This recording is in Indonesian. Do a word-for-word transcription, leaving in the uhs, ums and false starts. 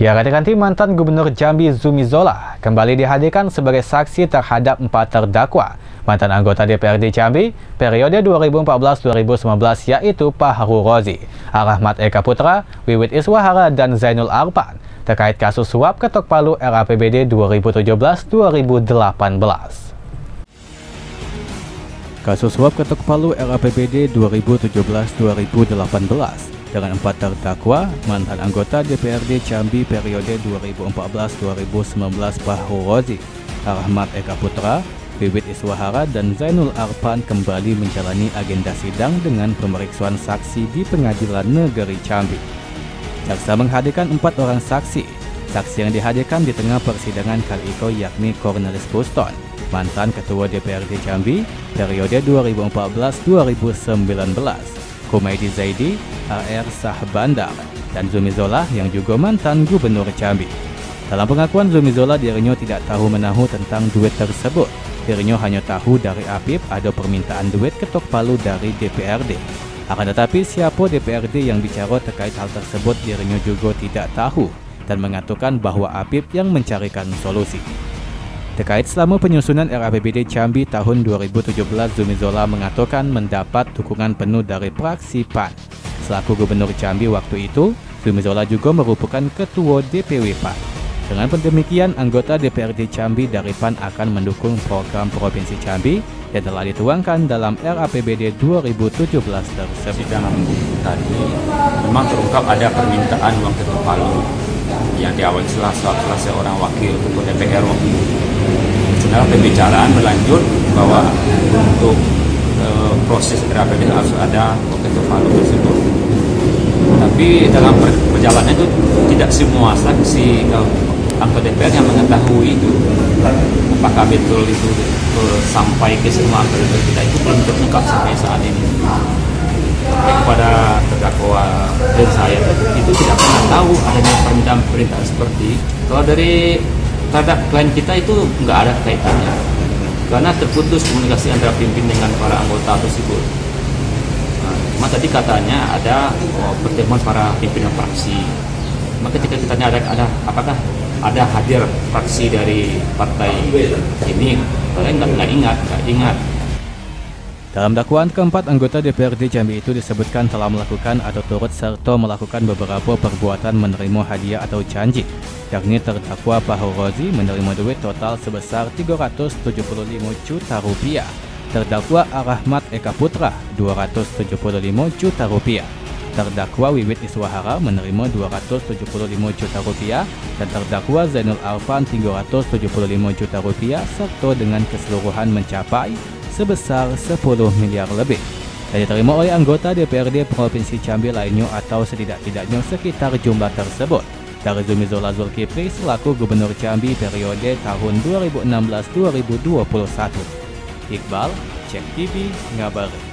Ya, ganti-ganti mantan Gubernur Jambi Zumi Zola kembali dihadirkan sebagai saksi terhadap empat terdakwa mantan anggota D P R D Jambi periode dua ribu empat belas dua ribu sembilan belas, yaitu Fahrul Razi, Rahmat Eka Putra, Wiwit Iswahara, dan Zainul Arfan terkait kasus suap ketok palu R A P B D dua ribu tujuh belas dua ribu delapan belas. Kasus suap ketok palu R A P B D dua ribu tujuh belas dua ribu delapan belas dengan empat terdakwa mantan anggota D P R D Jambi periode dua ribu empat belas dua ribu sembilan belas Fahrul Razi, Rahmat Eka Putra, Wiwit Iswahara, dan Zainul Arfan kembali menjalani agenda sidang dengan pemeriksaan saksi di Pengadilan Negeri Jambi. Jaksa menghadirkan empat orang saksi. Saksi yang dihadirkan di tengah persidangan kali itu yakni Cornelis Buston, mantan Ketua D P R D Jambi periode dua ribu empat belas dua ribu sembilan belas, Kumaidi Zaidi, R R Sahbandar, dan Zumi Zola yang juga mantan Gubernur Jambi. Dalam pengakuan Zumi Zola, dirinya tidak tahu menahu tentang duit tersebut. Dirinya hanya tahu dari Apip ada permintaan duit ketok palu dari D P R D. Akan tetapi siapa D P R D yang bicara terkait hal tersebut dirinya juga tidak tahu dan mengatakan bahwa Apip yang mencarikan solusi. Terkait selama penyusunan R A P B D Jambi tahun dua ribu tujuh belas, Zumi Zola mengatakan mendapat dukungan penuh dari fraksi P A N. Selaku Gubernur Jambi waktu itu, Zumi Zola juga merupakan Ketua D P W P A N. Dengan demikian, anggota D P R D Jambi dari P A N akan mendukung program Provinsi Jambi yang telah dituangkan dalam R A P B D dua ribu tujuh belas tersebut. Sidang tadi memang terungkap ada permintaan uang ketok palu yang diawali salah salah seorang wakil Ketua D P R waktu itu. Sebenarnya pembicaraan berlanjut bahwa untuk e, proses R A P B D harus ada uang ketok palu tersebut. Tapi dalam perjalanan itu tidak semua saksi anggota D P R yang mengetahui itu. Apakah betul itu betul sampai ke semua anggota D P R itu belum terungkap sampai saat ini. Tapi kepada terdakwa dan saya itu tidak pernah tahu adanya permintaan-permintaan seperti. Kalau dari terhadap klien kita itu nggak ada kaitannya, karena terputus komunikasi antara pimpinan dengan para anggota tersebut. Nah, cuma tadi katanya ada oh, pertemuan para pimpinan fraksi. Maka ketika kita tanya ada, ada apakah ada hadir fraksi dari partai ini, kalian nggak nggak ingat, nggak ingat. Dalam dakwaan keempat anggota D P R D Jambi itu disebutkan telah melakukan atau turut serta melakukan beberapa perbuatan menerima hadiah atau janji, yakni terdakwa Fahrul Razi menerima duit total sebesar tiga ratus tujuh puluh lima juta rupiah, terdakwa Rahmat Eka Putra dua ratus tujuh puluh lima juta rupiah, terdakwa Wiwit Iswahara menerima dua ratus tujuh puluh lima juta rupiah, dan terdakwa Zainul Arfan tiga ratus tujuh puluh lima juta rupiah, serta dengan keseluruhan mencapai sebesar sepuluh miliar lebih dan diterima oleh anggota D P R D Provinsi Jambi lainnya atau setidak-tidaknya sekitar jumlah tersebut dari Zumi Zola Zulkifli selaku Gubernur Jambi periode tahun dua ribu enam belas dua ribu dua puluh satu. Iqbal, Cek T V, ngabarin.